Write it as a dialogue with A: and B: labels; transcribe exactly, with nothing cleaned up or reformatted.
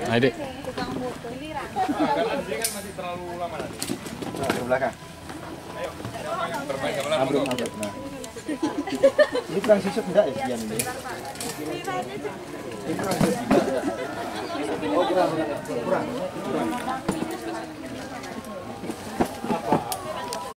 A: Ayo, Dek.
B: Ini kan masih terlalu lama nanti.
C: Nah, ke belakang.
B: Ayo, bermain gamelan
C: Ambruk,
B: dulu.
C: ambruk. Nah. Ini kurang susut enggak ya Dian ini? Ini kurang susut enggak? Oh, kurang. Kurang. Kurang.